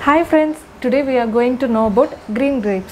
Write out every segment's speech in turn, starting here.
Hi friends, today we are going to know about green grapes.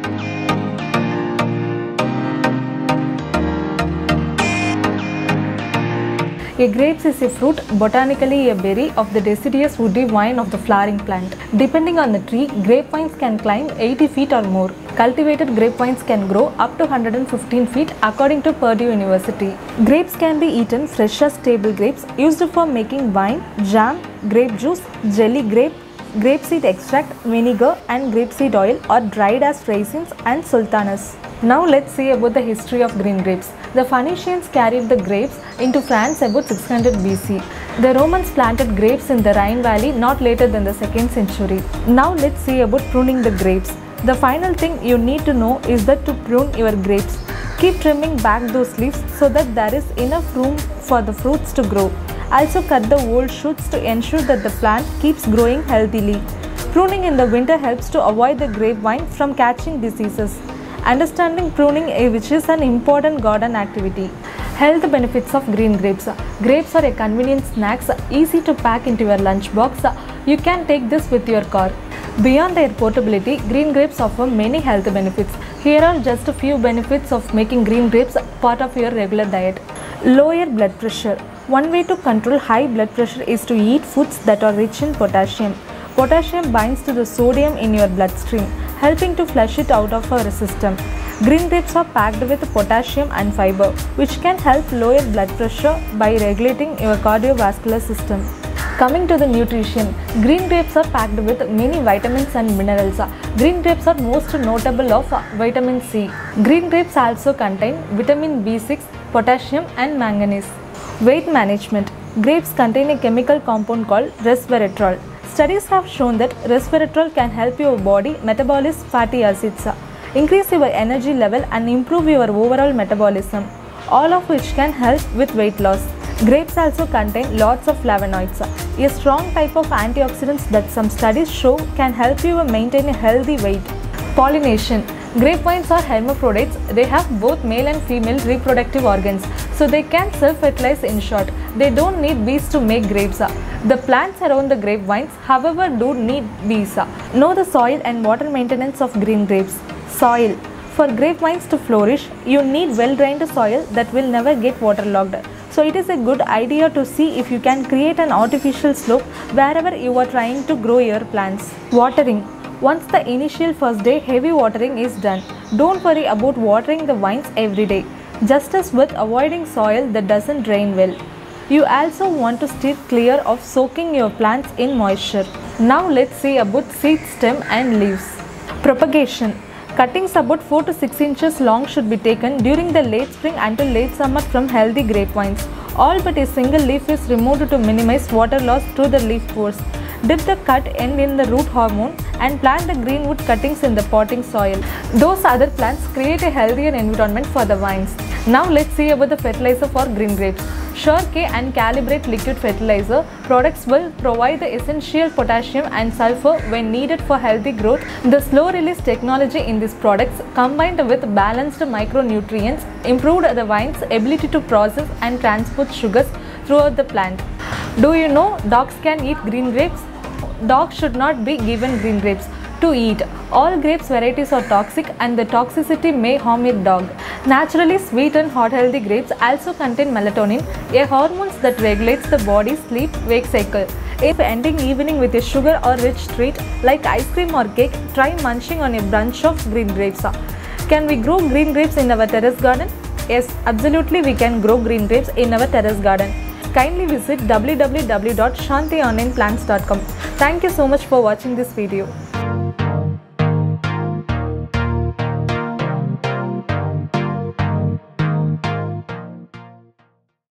A grapes is a fruit, botanically a berry of the deciduous woody vine of the flowering plant. Depending on the tree, grapevines can climb 80 feet or more. Cultivated grapevines can grow up to 115 feet according to Purdue University. Grapes can be eaten fresh as table grapes, used for making wine, jam, grape juice, jelly grape, grapeseed extract, vinegar and grapeseed oil, or dried as raisins and sultanas. Now let's see about the history of green grapes. The Phoenicians carried the grapes into France about 600 BC. The Romans planted grapes in the Rhine Valley not later than the 2nd century. Now let's see about pruning the grapes. The final thing you need to know is that to prune your grapes, keep trimming back those leaves so that there is enough room for the fruits to grow. Also cut the old shoots to ensure that the plant keeps growing healthily. Pruning in the winter helps to avoid the grapevine from catching diseases. Understanding pruning, which is an important garden activity. Health benefits of green grapes. Grapes are a convenient snacks, easy to pack into your lunchbox. You can take this with your car. Beyond their portability, green grapes offer many health benefits. Here are just a few benefits of making green grapes part of your regular diet. Lower blood pressure. One way to control high blood pressure is to eat foods that are rich in potassium. Potassium binds to the sodium in your bloodstream, helping to flush it out of our system. Green grapes are packed with potassium and fiber, which can help lower blood pressure by regulating your cardiovascular system. Coming to the nutrition, green grapes are packed with many vitamins and minerals. Green grapes are most notable of vitamin C. Green grapes also contain vitamin B6, potassium and manganese. Weight management. Grapes contain a chemical compound called resveratrol. Studies have shown that resveratrol can help your body metabolize fatty acids, increase your energy level and improve your overall metabolism, all of which can help with weight loss. Grapes also contain lots of flavonoids, a strong type of antioxidants that some studies show can help you maintain a healthy weight. Pollination. Grapevines are hermaphrodites. They have both male and female reproductive organs, so they can self-fertilize. In short, they don't need bees to make grapes. The plants around the grapevines, however, do need bees. Know the soil and water maintenance of green grapes. Soil. For grapevines to flourish, you need well-drained soil that will never get waterlogged. So it is a good idea to see if you can create an artificial slope wherever you are trying to grow your plants. Watering. Once the initial first day heavy watering is done, don't worry about watering the vines every day, just as with avoiding soil that doesn't drain well. You also want to steer clear of soaking your plants in moisture. Now let's see about seed stem and leaves. Propagation. Cuttings about 4 to 6 inches long should be taken during the late spring until late summer from healthy grapevines. All but a single leaf is removed to minimize water loss through the leaf pores. Dip the cut end in the root hormone and plant the greenwood cuttings in the potting soil. Those other plants create a healthier environment for the vines. Now let's see about the fertilizer for green grapes. Sure-K and Calibrate liquid fertilizer products will provide the essential potassium and sulfur when needed for healthy growth. The slow-release technology in these products, combined with balanced micronutrients, improved the vine's ability to process and transport sugars throughout the plant. Do you know dogs can eat green grapes? Dogs should not be given green grapes to eat. All grapes varieties are toxic and the toxicity may harm your dog. Naturally sweet and hot healthy grapes also contain melatonin, a hormone that regulates the body's sleep-wake cycle. If ending evening with a sugar or rich treat like ice cream or cake, try munching on a bunch of green grapes. Can we grow green grapes in our terrace garden? Yes, absolutely we can grow green grapes in our terrace garden. Kindly visit www.shantionlineplants.com. Thank you so much for watching this video.